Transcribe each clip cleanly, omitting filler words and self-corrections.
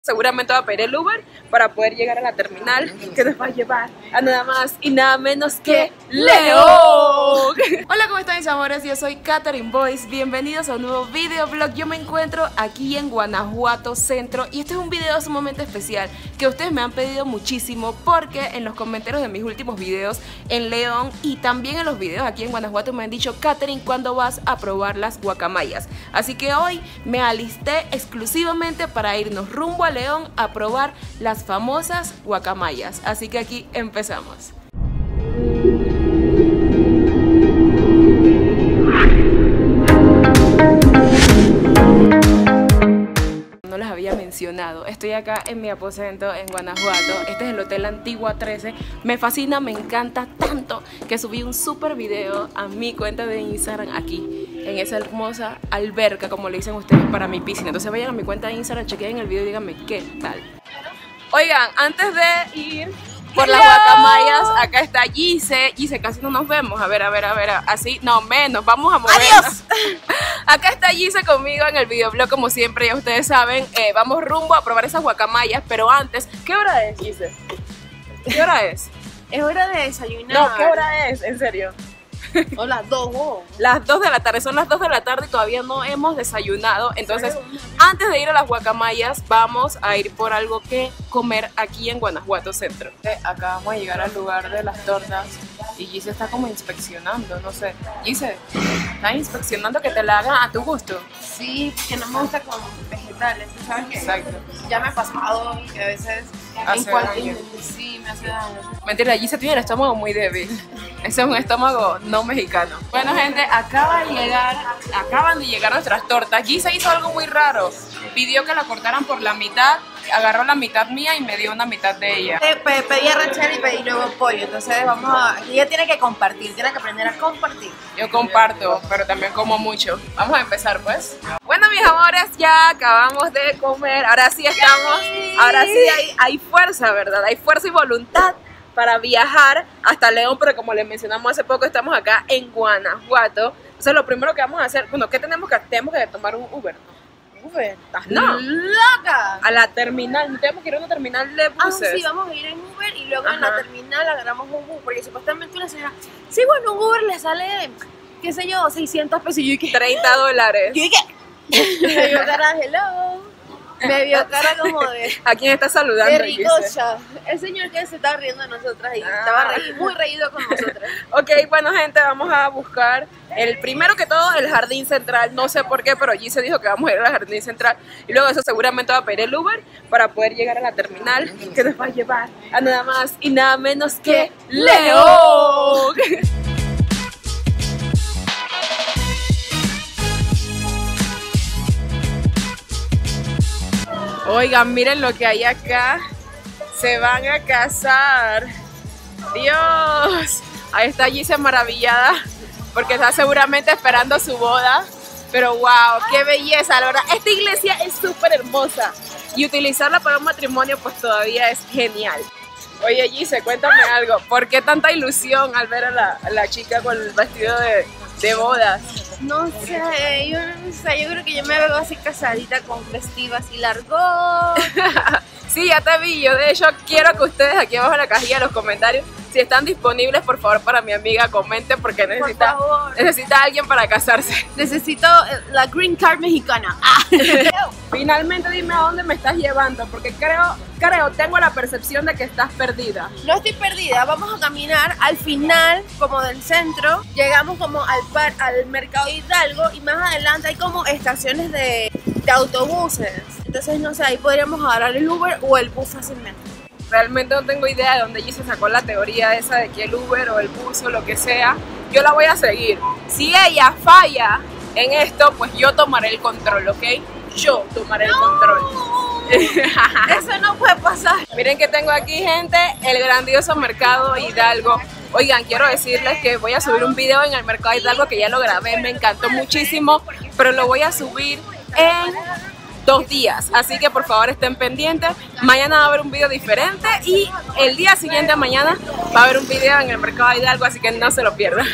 Seguramente va a pedir el Uber para poder llegar a la terminal que nos va a llevar a nada más y nada menos que León. Hola, ¿cómo están mis amores? Yo soy Katherine Boyce. Bienvenidos a un nuevo videoblog. Yo me encuentro aquí en Guanajuato Centro y este es un video sumamente especial que ustedes me han pedido muchísimo porque en los comentarios de mis últimos videos en León y también en los videos aquí en Guanajuato me han dicho: Katherine, ¿cuándo vas a probar las guacamayas? Así que hoy me alisté exclusivamente para irnos rumbo a León a probar las famosas guacamayas. Así que aquí empezamos. No les había mencionado, estoy acá en mi aposento en Guanajuato. Este es el Hotel Antigua 13. Me fascina, me encanta tanto que subí un super video a mi cuenta de Instagram aquí, en esa hermosa alberca, como le dicen ustedes, para mi piscina. Entonces vayan a mi cuenta de Instagram, chequen el video y díganme qué tal. Oigan, antes de ir por las guacamayas, acá está Gise. Gise, casi no nos vemos. A ver, así, no menos, vamos a movernos. ¡Adiós! Acá está Gise conmigo en el videoblog, como siempre, ya ustedes saben. Vamos rumbo a probar esas guacamayas, pero antes, ¿qué hora es, Gise? ¿Qué hora es? Es hora de desayunar. No, ¿qué hora es? En serio. O las 2, wow. Las 2 de la tarde, son las 2 de la tarde y todavía no hemos desayunado. Entonces, antes de ir a las guacamayas, vamos a ir por algo que comer aquí en Guanajuato Centro. Acá vamos a llegar al lugar de las tortas y Gise está como inspeccionando, no sé. Gise, ¿estás inspeccionando que te la hagan a tu gusto? Sí, que no me gusta con vegetales, ¿sabes qué? Exacto. Ya me ha pasado que a veces Hace daño. Sí, me hace daño. Mentira, Gise tiene el estómago muy débil. Ese es un estómago no mexicano. Bueno, gente, acaban de llegar nuestras tortas. Gise hizo algo muy raro. Pidió que la cortaran por la mitad, agarró la mitad mía y me dio una mitad de ella. Pedí arrachera y pedí luego pollo. Entonces ella tiene que compartir, tiene que aprender a compartir. Yo comparto, pero también como mucho. Vamos a empezar, pues. Bueno, mis amores, ya acabamos de comer. Ahora sí estamos, ahora sí hay fuerza, ¿verdad? Hay fuerza y voluntad para viajar hasta León, pero como les mencionamos hace poco, estamos acá en Guanajuato. Entonces lo primero que vamos a hacer, bueno, ¿qué tenemos que hacer? Tenemos que tomar un Uber, ¿no? Uber. No. ¡Loca! A la terminal, no tenemos que ir a una terminal de buses. Sí, vamos a ir en Uber y luego en la terminal agarramos un Uber, porque supuestamente una señora, sí, bueno, un Uber le sale, qué sé yo, 600 pesos. Y yo dije, $30. ¿qué? Me vio cara de hello. Me vio cara como de... ¿A quién está saludando? De ricocha. El señor que se estaba riendo de nosotras y estaba muy reído con nosotras. Ok, bueno, gente, vamos a buscar primero que todo el jardín central. No sé por qué, pero Gise dijo que vamos a ir al jardín central. Y luego eso seguramente va a pedir el Uber para poder llegar a la terminal que nos va a llevar a nada más y nada menos que León. Oigan, miren lo que hay acá. Se van a casar. Dios. Ahí está Gise maravillada porque está seguramente esperando su boda. Pero wow, qué belleza, la verdad. Esta iglesia es súper hermosa y utilizarla para un matrimonio pues todavía es genial. Oye Gise, cuéntame algo. ¿Por qué tanta ilusión al ver a la chica con el vestido de bodas? No sé, yo creo que yo me veo así casadita con vestido así largo. Sí, ya te vi. Yo de hecho quiero que ustedes aquí abajo en la cajilla de los comentarios, si están disponibles, por favor, para mi amiga, comenten porque necesita a alguien para casarse. Necesito la green card mexicana. Finalmente dime a dónde me estás llevando, porque creo, tengo la percepción de que estás perdida. No estoy perdida, vamos a caminar al final como del centro, llegamos como al mercado Hidalgo y más adelante hay como estaciones de autobuses. Entonces no sé, ahí podríamos agarrar el Uber o el bus fácilmente. Realmente no tengo idea de dónde Gise sacó la teoría esa de que el Uber o el bus o lo que sea, yo la voy a seguir. Si ella falla en esto, pues yo tomaré el control, ¿ok? Yo tomaré el control. Eso no puede pasar. Miren que tengo aquí, gente, el grandioso mercado Hidalgo. Oigan, quiero decirles que voy a subir un video en el mercado Hidalgo que ya lo grabé, me encantó muchísimo, pero lo voy a subir en 2 días, así que por favor estén pendientes. Mañana va a haber un video diferente y el día siguiente a mañana va a haber un video en el mercado Hidalgo, así que no se lo pierdan.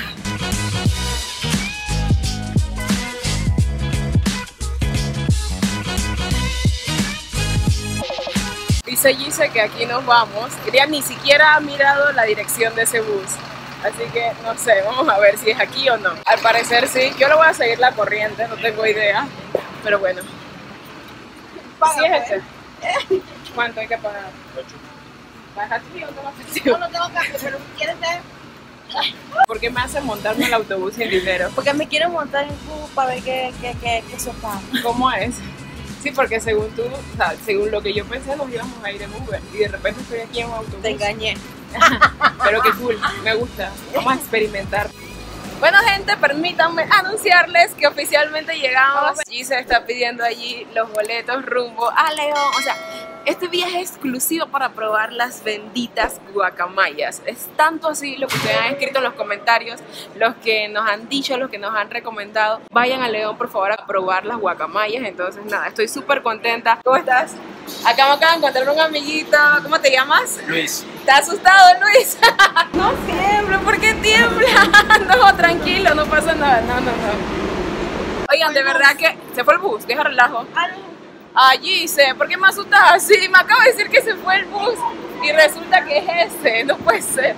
Dice Gise que aquí nos vamos. Ella ni siquiera ha mirado la dirección de ese bus. Así que no sé, vamos a ver si es aquí o no. Al parecer sí, yo le voy a seguir la corriente, no tengo idea. Pero bueno. ¿Sí es este? ¿Cuánto hay que pagar? 8. ¿Bajas aquí o no vas a? No, no tengo cambio, pero si quieres ver. ¿Por qué me hacen montarme el autobús sin dinero? Porque me quiero montar en bus para ver qué sopa. ¿Cómo es? Sí, porque según tú, o sea, según lo que yo pensé, nos íbamos a ir en Uber y de repente estoy aquí en un autobús. Te engañé. Pero qué cool, me gusta. Vamos a experimentar. Bueno, gente, permítanme anunciarles que oficialmente llegamos. Gise está pidiendo allí los boletos rumbo a León. O sea, este viaje es exclusivo para probar las benditas guacamayas. Es tanto así lo que ustedes han escrito en los comentarios, los que nos han dicho, los que nos han recomendado. Vayan a León, por favor, a probar las guacamayas. Entonces, nada, estoy súper contenta. ¿Cómo estás? Acá me acabo de encontrar un amiguito. ¿Cómo te llamas? Luis. ¿Estás asustado, Luis? No tiemblo, ¿por qué tiembla? No, tranquilo, no pasa nada. No. Oigan, de verdad que se fue el bus, deja relajo. Allí Gise, ¿por qué me asustas así? Me acabo de decir que se fue el bus y resulta que es ese, no puede ser.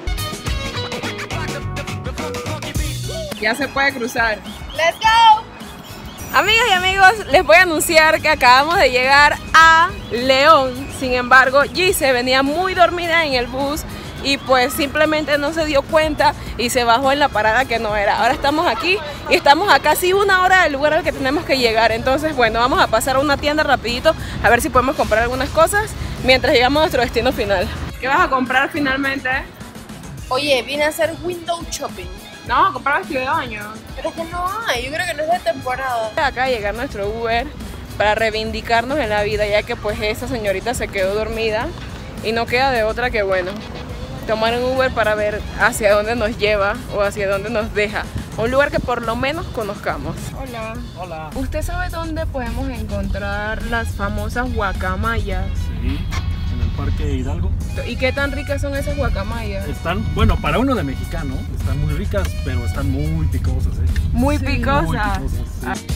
Ya se puede cruzar. ¡Let's go! Amigas y amigos, les voy a anunciar que acabamos de llegar a León. Sin embargo, Gise venía muy dormida en el bus y pues simplemente no se dio cuenta y se bajó en la parada que no era. Ahora estamos aquí y estamos a casi 1 hora del lugar al que tenemos que llegar. Entonces, bueno, vamos a pasar a una tienda rapidito a ver si podemos comprar algunas cosas mientras llegamos a nuestro destino final. ¿Qué vas a comprar finalmente? Oye, vine a hacer window shopping. No, a comprar vestido de baño. Pero es que no hay, yo creo que no es de temporada. Acá llega nuestro Uber para reivindicarnos en la vida, ya que pues esa señorita se quedó dormida y no queda de otra que, bueno, tomar un Uber para ver hacia dónde nos lleva o hacia dónde nos deja. Un lugar que por lo menos conozcamos. Hola. Hola. ¿Usted sabe dónde podemos encontrar las famosas guacamayas? Sí, en el Parque Hidalgo. ¿Y qué tan ricas son esas guacamayas? Están, bueno, para uno de mexicano, están muy ricas, pero están muy picosas, ¿eh? Muy Sí, picosas. muy picosas, sí.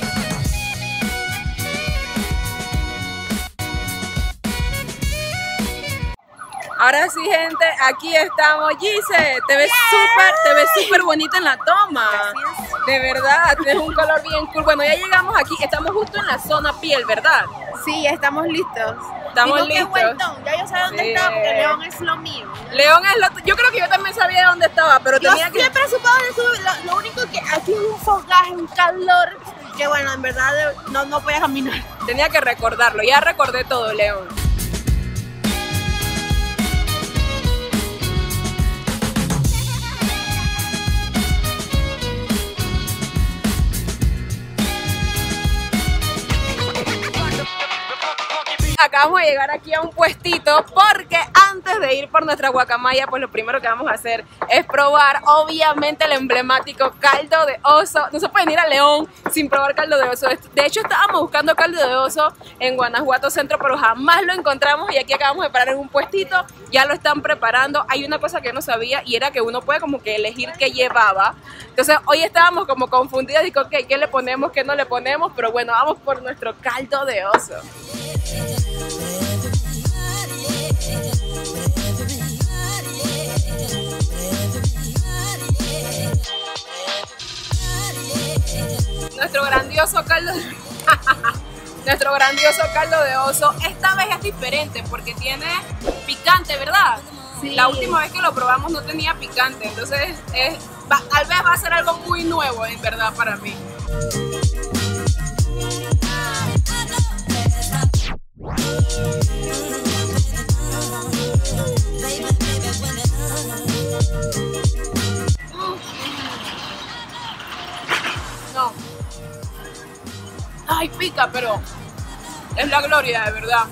Ahora sí, gente, aquí estamos. Gise, te ves súper bonita en la toma. Gracias. De verdad, tienes un color bien cool. Bueno, ya llegamos aquí, estamos justo en la zona piel, ¿verdad? Sí, ya estamos listos. Estamos Digo que listos. vueltón, ya yo sé dónde Sí. está porque León es lo mío. León es lo... Yo creo que yo también sabía de dónde estaba, pero Yo tenía que... siempre supe dónde estuve, lo único que aquí es un fogaje, un calor, que bueno, en verdad no podía caminar. Tenía que recordarlo. Ya recordé todo, León. Acabamos de llegar aquí a un puestito porque antes de ir por nuestra guacamaya, pues lo primero que vamos a hacer es probar obviamente el emblemático caldo de oso. No se pueden ir a León sin probar caldo de oso. De hecho, estábamos buscando caldo de oso en Guanajuato Centro, pero jamás lo encontramos y aquí acabamos de parar en un puestito. Ya lo están preparando. Hay una cosa que no sabía y era que uno puede como que elegir qué llevaba. Entonces hoy estábamos como confundidas y con qué le ponemos, qué no le ponemos, pero bueno, vamos por nuestro caldo de oso. Nuestro grandioso caldo nuestro grandioso caldo de oso esta vez es diferente porque tiene picante, ¿verdad? Sí. La última vez que lo probamos no tenía picante, entonces tal vez va a ser algo muy nuevo en verdad para mí. No. Ay, pica, pero es la gloria, de verdad.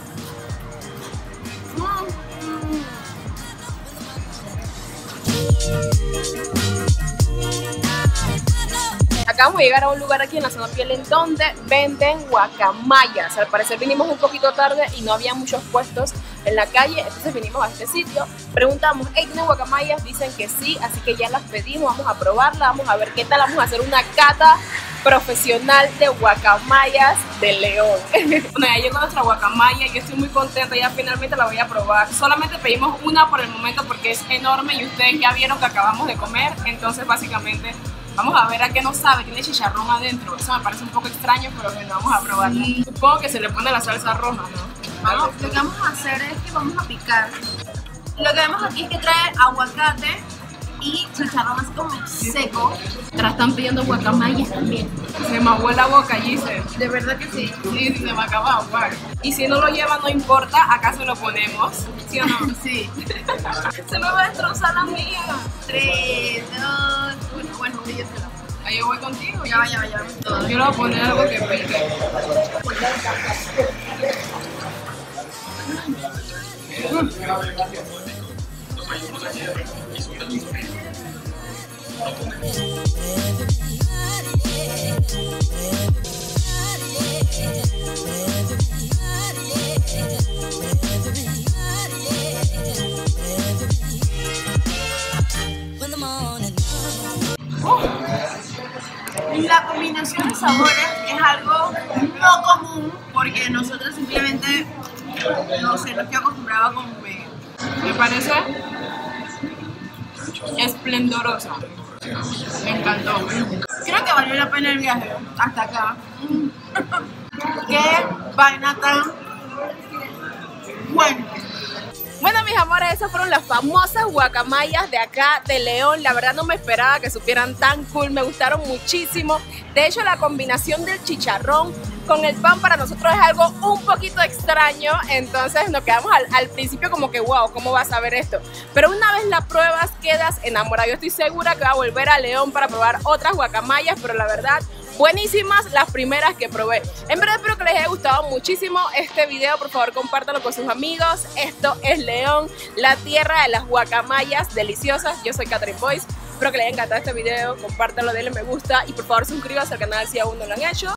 Acabamos de llegar a un lugar aquí en la zona piel en donde venden guacamayas. Al parecer vinimos un poquito tarde y no había muchos puestos en la calle, entonces vinimos a este sitio. Preguntamos, ¿hey, tienen guacamayas? Dicen que sí, así que ya las pedimos, vamos a probarlas, vamos a ver qué tal, vamos a hacer una cata profesional de guacamayas de León. Bueno, ya llegó nuestra guacamaya y yo estoy muy contenta, ya finalmente la voy a probar. Solamente pedimos una por el momento porque es enorme y ustedes ya vieron que acabamos de comer, entonces básicamente vamos a ver a qué nos sabe. Tiene chicharrón adentro, eso me parece un poco extraño, pero bueno, vamos a probarla. Supongo que se le pone la salsa roja, ¿no? Lo que vamos a hacer es que vamos a picar. Lo que vemos aquí es que trae aguacate y chicharrón así como seco. Están pidiendo guacamayas también. Se me aguó la boca, Giselle. De verdad que sí. Sí, se me acaba de aguar. Y si no lo lleva, no importa, acá se lo ponemos. ¿Sí o no? Sí. Se me va a destrozar la mía. 3, 2, 1. Bueno, yo se lo. Ahí yo voy contigo. Ya vaya. Yo le voy a poner algo que pique. La combinación de sabores es algo no común porque nosotros simplemente, no sé, no estoy acostumbrada a comer. Me parece esplendorosa. Me encantó. Creo que valió la pena el viaje hasta acá. Qué vaina tan buena. Bueno, mis amores, esas fueron las famosas guacamayas de acá de León. La verdad no me esperaba que supieran tan cool, me gustaron muchísimo. De hecho, la combinación del chicharrón con el pan para nosotros es algo un poquito extraño. Entonces nos quedamos al principio como que wow, ¿cómo vas a ver esto? Pero una vez la pruebas quedas enamorado. Yo estoy segura que voy a volver a León para probar otras guacamayas, pero la verdad, buenísimas las primeras que probé. En verdad espero que les haya gustado muchísimo este video. Por favor, compártanlo con sus amigos. Esto es León, la tierra de las guacamayas deliciosas. Yo soy Catherine Boyce. Espero que les haya encantado este video. Compártanlo, denle me gusta y por favor suscríbanse al canal si aún no lo han hecho.